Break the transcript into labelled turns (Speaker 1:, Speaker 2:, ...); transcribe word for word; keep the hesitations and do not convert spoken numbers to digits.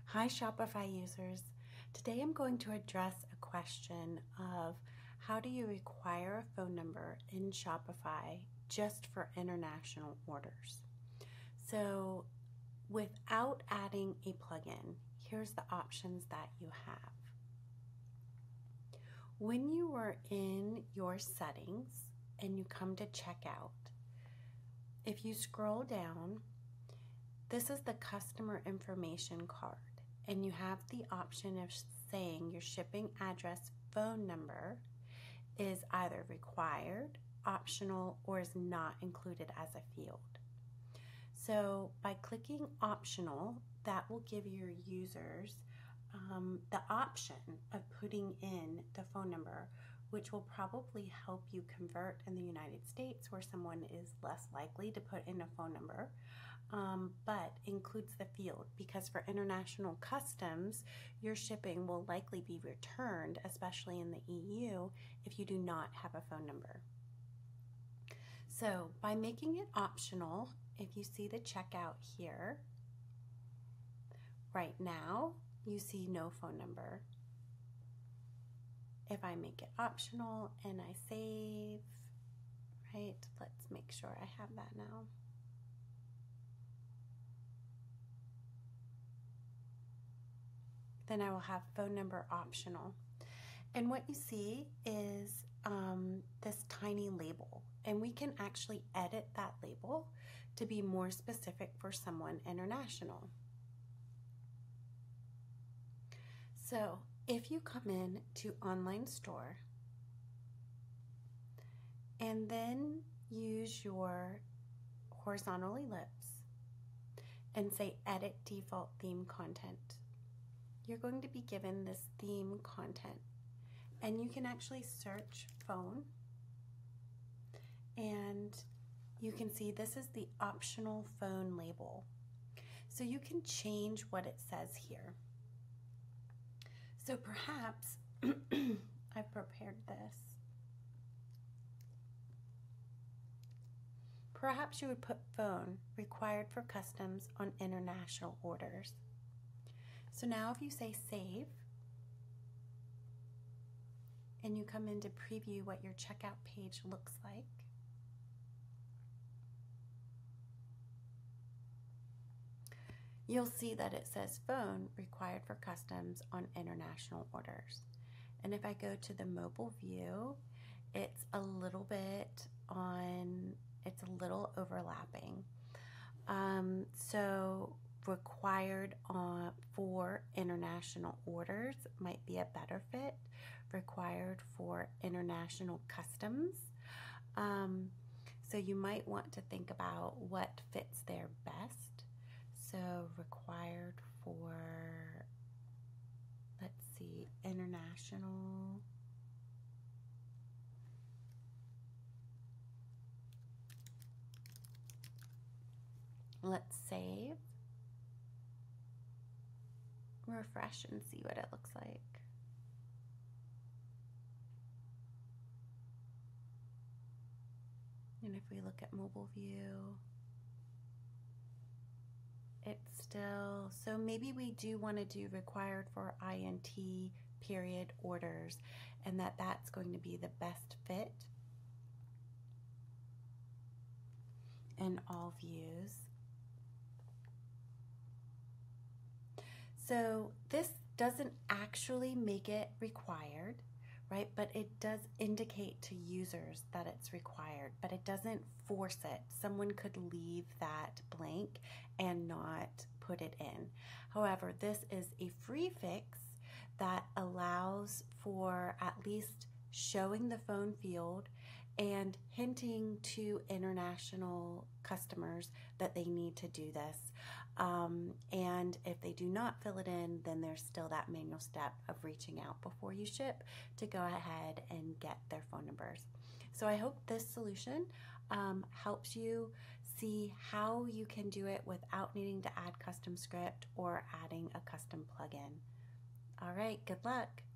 Speaker 1: Hi Shopify users. Today I'm going to address a question of how do you require a phone number in Shopify just for international orders. So without adding a plugin, here's the options that you have. When you are in your settings and you come to checkout, if you scroll down, this is the customer information card. And you have the option of saying your shipping address phone number is either required, optional, or is not included as a field. So by clicking optional, that will give your users um, the option of putting in the phone number, which will probably help you convert in the United States where someone is less likely to put in a phone number. Um, but includes the field, because for international customs, your shipping will likely be returned, especially in the E U, if you do not have a phone number. So by making it optional, if you see the checkout here, right now you see no phone number. If I make it optional and I save, right, let's make sure I have that now. Then I will have phone number optional. And what you see is um, this tiny label. And we can actually edit that label to be more specific for someone international. So if you come in to online store and then use your horizontal ellipse and say edit default theme content, you're going to be given this theme content, and you can actually search phone, and you can see this is the optional phone label. So you can change what it says here. So perhaps I've prepared this. Perhaps you would put phone required for customs on international orders. So now if you say save, and you come in to preview what your checkout page looks like, you'll see that it says phone required for customs on international orders. And if I go to the mobile view, it's a little bit on, it's a little overlapping. Um, so required on for international orders might be a better fit. Required for international customs. Um, so you might want to think about what fits there best. So required for, let's see, international. Let's save. Refresh and see what it looks like. And if we look at mobile view, it's still, so maybe we do want to do required for I N T period orders, and that that's going to be the best fit in all views. So this doesn't actually make it required, right? But it does indicate to users that it's required, but it doesn't force it. Someone could leave that blank and not put it in. However, this is a free fix that allows for at least showing the phone field and hinting to international customers that they need to do this. Um, and if they do not fill it in, then there's still that manual step of reaching out before you ship to go ahead and get their phone numbers. So I hope this solution um, helps you see how you can do it without needing to add custom script or adding a custom plugin. All right, good luck.